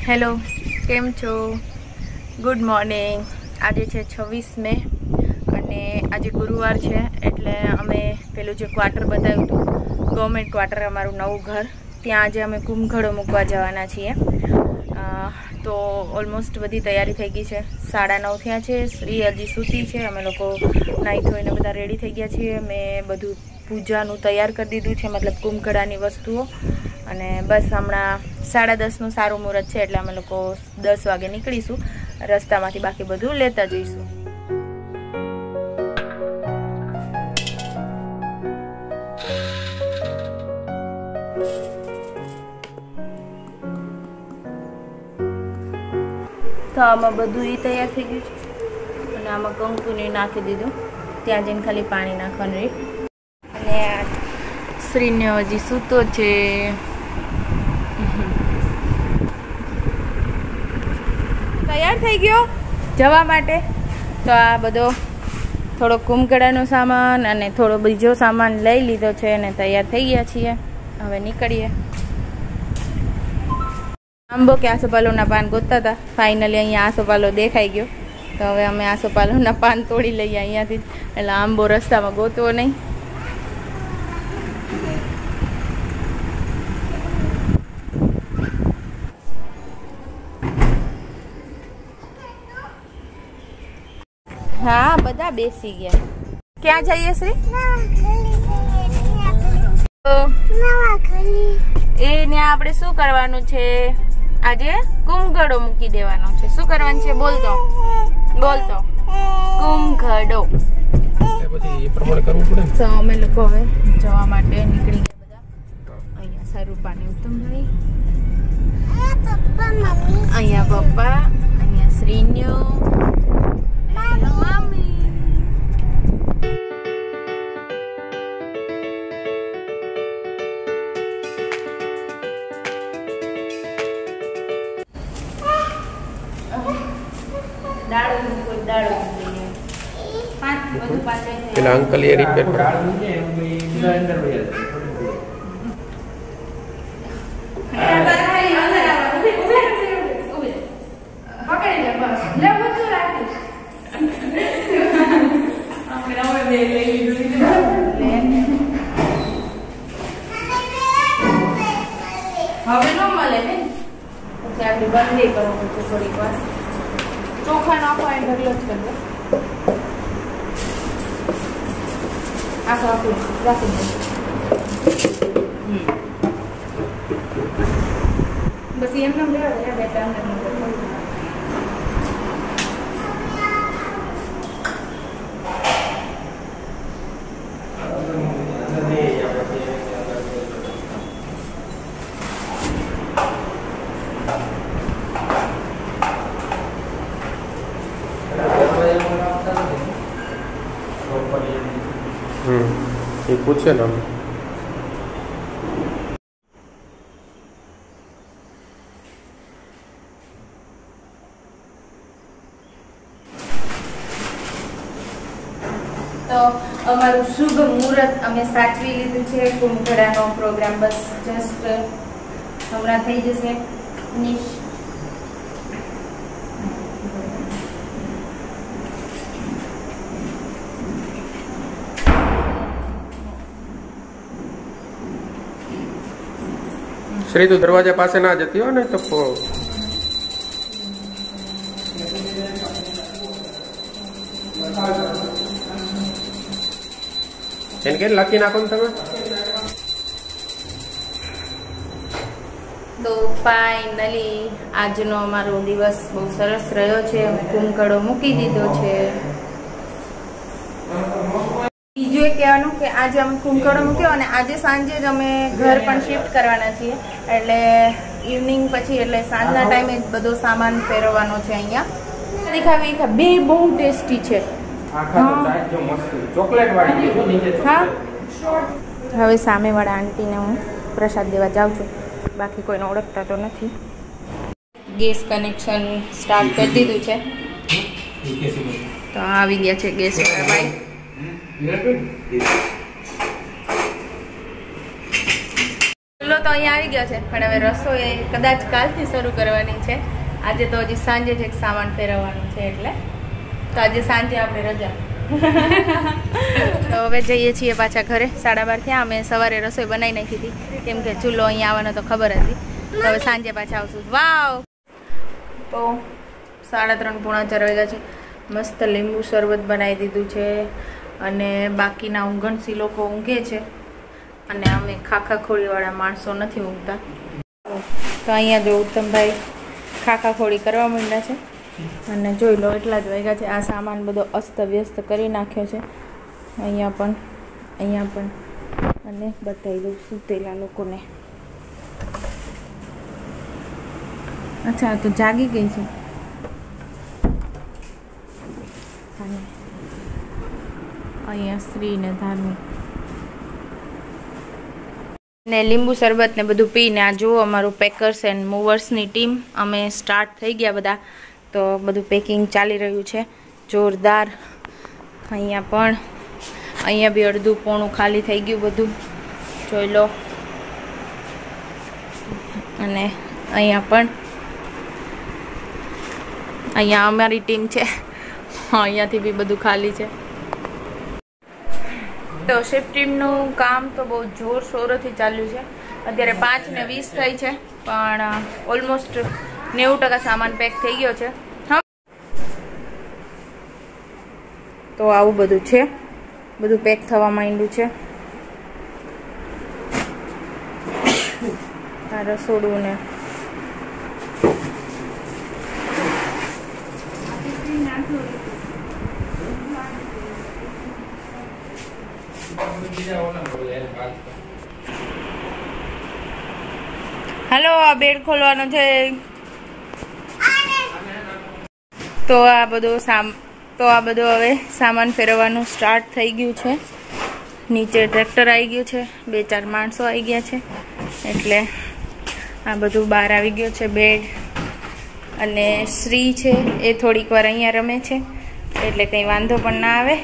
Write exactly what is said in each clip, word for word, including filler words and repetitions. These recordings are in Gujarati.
હેલો, કેમ છો? Good morning. આજે છે છવ્વીસ મે અને આજે ગુરુવાર છે એટલે અમે પેલું જે ક્વાર્ટર બતાવ્યું હતું ગવર્મેન્ટ ક્વાર્ટર, અમારું નવું ઘર, ત્યાં આજે અમે કુંભઘડો મૂકવા જવાના છીએ. તો ઓલમોસ્ટ બધી તૈયારી થઈ ગઈ છે. સાડા નવ થયા છે. શ્રી હજી સૂતી છે. અમે લોકો નાહી ધોઈને બધા રેડી થઈ ગયા છીએ. મેં બધું પૂજાનું તૈયાર કરી દીધું છે, મતલબ કુંભઘડાની વસ્તુઓ. અને બસ હમણાં સાડા દસનું સારું મુહૂર્ત છે એટલે અમે લોકો દસ વાગે નીકળીશું રસ્તામાંથી, બાકી બધું લેતા જઈશું. તો આમાં બધું એ તૈયાર થઈ ગયું છે અને આમાં કંકુને નાખી દીધું. ત્યાં જઈને ખાલી પાણી નાખવાનું રહે. અને શ્રીને હજી સૂતો છે. તૈયાર થઈ ગયો જવા માટે. તો આ બધો થોડો કુંભઘડાનો સામાન અને થોડો બીજો સામાન લઈ લીધો છે અને તૈયાર થઈ ગયા છીએ. હવે નીકળીએ. આંબો કે આસોપાલોના પાન ગોતતા હતા. ફાઇનલી અહીંયા આસોપાલો દેખાઈ ગયો. તો હવે અમે આસોપાલોના પાન તોડી લઈએ અહીંયાથી, એટલે આંબો રસ્તામાં ગોતવો નહીં. હા, બધા બેસી ગયા. ક્યાં જઈએ શ્રી? એ ને આપણે શું કરવાનું છે? આજે કુંભઘડો મૂકી દેવાનો છે. શું કરવાનું છે? બોલતો બોલતો કુંભઘડો. તો અમે લોકો હવે જવા માટે નીકળી ગયા બધા. અહીંયા સ્વરૂપા ને ઉત્તમભાઈ, અહીંયા પપ્પા, અહીંયા શ્રીન્યો, મમ્મી. પેલા અંકલ એ રિપેર કરે. હવે ન મળે ને પછી આપણે બંધ કરવું છે થોડીક વાર. ચોખા નાખો એ ઢગલો જ કરવો. આખો આખું રાખી દો. બસ એમને લેવા બે ત્રણ હમ એ પૂછે ને. તો અમારું શુભ મુહૂર્ત અમે સાચવી લીધું છે. કુંભઘડાનો પ્રોગ્રામ બસ જસ્ટ હમણાં થઈ જશે ફિનિશ. શ્રી તું દરવાજા પાસે ના જતી હો ને તો એને કે લખી નાખો ને તમે. તો ફાઇનલી આજનો અમારો દિવસ બહુ સરસ રહ્યો છે. અમે કુંભઘડો મૂકી દીધો છે. બીજું એ કહેવાનું કે આજે અમે કુંભઘડો મૂક્યો અને આજે સાંજે જ અમે ઘર પણ શિફ્ટ કરવાના છીએ. એટલે ઇવનિંગ પછી એટલે સાંજના ટાઈમે બધો સામાન ફેરવવાનો છે. અહીંયા દેખાવી બે બહુ ટેસ્ટી છે. હા, હવે સામેવાળા આંટીને હું પ્રસાદ દેવા જાઉં છું. બાકી કોઈને ઓળખતા તો નથી. ગેસ કનેક્શન સ્ટાર્ટ કરી દીધું છે. તો આવી ગયા છે ગેસ વાળા ભાઈ. તો અહીંયા આવી ગયો છે, પણ હવે રસોઈ કદાચ કાલથી શરૂ કરવાની છે. આજે તો હજી સાંજે જ એક સામાન ફેરવવાનું છે, એટલે તો આજે સાંજે આપણે રજા. તો હવે જઈએ છીએ પાછા ઘરે. સાડા બાર થયા. અમે સવારે રસોઈ બનાવી નાખી હતી, કેમ કે ચૂલો અહીંયા આવવાનો તો ખબર હતી. તો હવે સાંજે પાછા આવશું. વાવ! તો સાડા ત્રણ પૂણા ચાર વાગ્યા છે. મસ્ત લીંબુ શરબત બનાવી દીધું છે, અને બાકીના ઊંઘણસી લોકો ઊંઘે છે, અને અમે ખાખા ખોળીવાળા માણસો નથી ઊંઘતા. તો અહીંયા જો ઉત્તમભાઈ ખાખા ખોળી કરવા માંડ્યા છે, અને જોઈ લો એટલા જ વાગ્યા છે. આ સામાન બધો અસ્ત વ્યસ્ત કરી નાખ્યો છે, અહીંયા પણ અહીંયા પણ, અને બતાવી દઉં સૂતેલા લોકોને. અચ્છા, તો જાગી ગઈ છે. અને અહીંયા શ્રી ને ધાર્મિક ને લીંબુ શરબત ને બધું પીને આ જુઓ અમારું પેકર્સ એન્ડ મૂવર્સની ટીમ. અમે સ્ટાર્ટ થઈ ગયા બધા, તો બધું પેકિંગ ચાલી રહ્યું છે જોરદાર. અહીંયા પણ અહીંયા બી અડધું પોણું ખાલી થઈ ગયું બધું, જોઈ લો. અને અહીંયા પણ અહીંયા અમારી ટીમ છે, અહીંયાથી બી બધું ખાલી છે. તો શિફ્ટ ટીમનું કામ તો બહુ જોરશોરોથી ચાલ્યું છે. અત્યારે પાંચ ને વીસ થઈ છે, પણ ઓલમોસ્ટ નેવું ટકા સામાન પેક થઈ ગયો છે. તો આવું બધું છે, બધું પેક થવા માંડ્યું છે. આ રસોડું ને હાલો, આ બેડ ખોલવાનો છે. તો આ બધું સામ તો આ બધું હવે સામાન ફેરવવાનું સ્ટાર્ટ થઈ ગયું છે. નીચે ટ્રેક્ટર આવી ગયું છે, બે ચાર માણસો આવી ગયા છે, એટલે આ બધું બહાર આવી ગયું છે બેડ. અને શ્રી છે એ થોડીક વાર અહીંયા રમે છે, એટલે કંઈ વાંધો પણ ના આવે.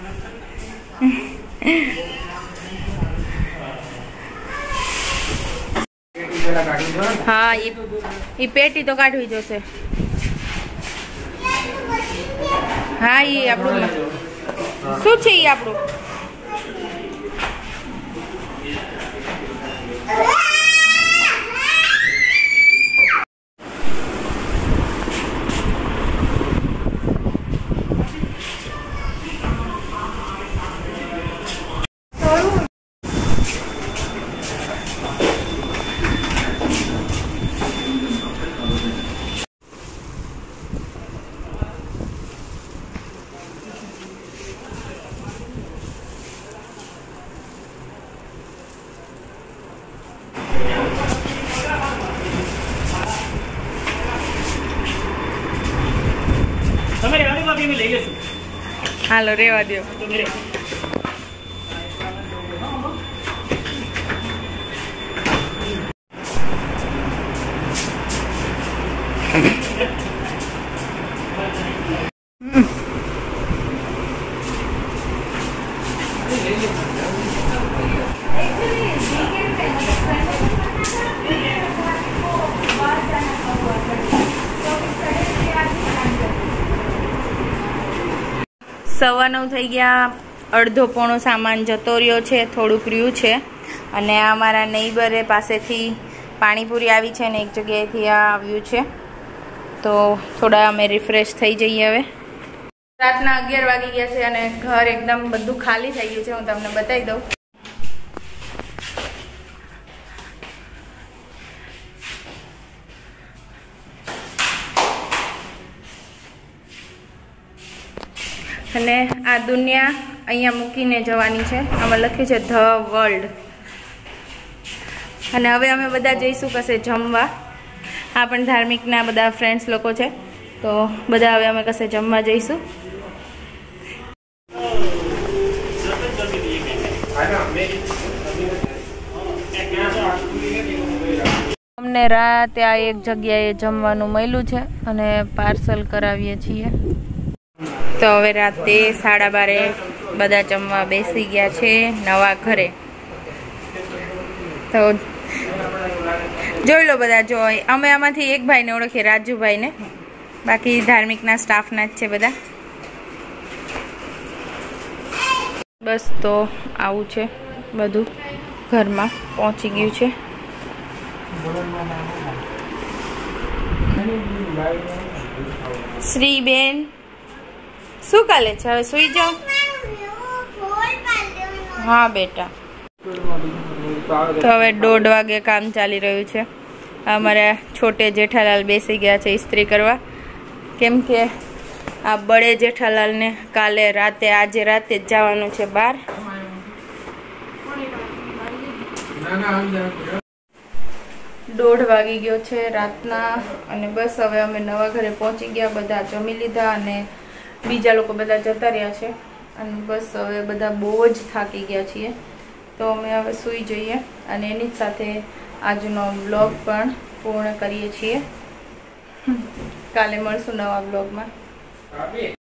હા, એ પેટી તો કાઢવી જોશે. હા, એ આપણું શું છે? એ આપણું હાલો રેવા દો. સવા નવ થઈ ગયા. અડધો પોણો સામાન જતો રહ્યો છે, થોડુંક રહ્યું છે. અને અમારા નેઈબરે પાસેથી પાણીપુરી આવી છે ને એક જગ્યાએથી આ આવ્યું છે, તો થોડા અમે રિફ્રેશ થઈ જઈએ. હવે રાતના અગિયાર વાગી ગયા છે, અને ઘર એકદમ બધું ખાલી થઈ ગયું છે. હું તમને બતાવી દઉં. અને આ દુનિયા અહીંયા મૂકીને જવાની છે. આમાં લખ્યું છે ધ વર્લ્ડ. અને હવે અમે બધા જઈશું કશે જમવા. આ પણ ધાર્મિકના બધા ફ્રેન્ડ્સ લોકો છે, તો બધા હવે અમે કશે જમવા જઈશું. અમને રાતે આ એક જગ્યાએ જમવાનું મળ્યું છે, અને પાર્સલ કરાવીએ છીએ. તો હવે રાતે સાડા બારે બધા જમવા બેસી ગયા છે નવા ઘરે. તો જોઈ લો બધા, જો અમે આમાંથી એક ભાઈને ઓળખીએ, રાજુભાઈને, બાકી ધાર્મિકના સ્ટાફના જ છે બધા. બસ તો આવું છે બધું, ઘરમાં પહોંચી ગયું છે. શ્રીબેન શું કાલે છે? હવે સુઈ જાઓ. હા બેટા. તો હવે દોઢ વાગે કામ ચાલી રહ્યું છે. અમારા છોટે જેઠાલાલ બેસી ગયા છે ઇસ્ત્રી કરવા, કેમ કે આ બળે જેઠાલાલને કાલે રાતે, આજે રાતે જ જવાનું છે બહાર. દોઢ વાગી ગયો છે રાતના, અને બસ હવે અમે નવા ઘરે પહોંચી ગયા. બધા જમી લીધા અને બીજા લોકો બધા જતા રહ્યા છે. અને બસ હવે બધા બહુ જ થાકી ગયા છીએ, તો અમે હવે સૂઈ જઈએ અને એની જ સાથે આજનો બ્લોગ પણ પૂર્ણ કરીએ છીએ. કાલે મળશું નવા બ્લોગમાં.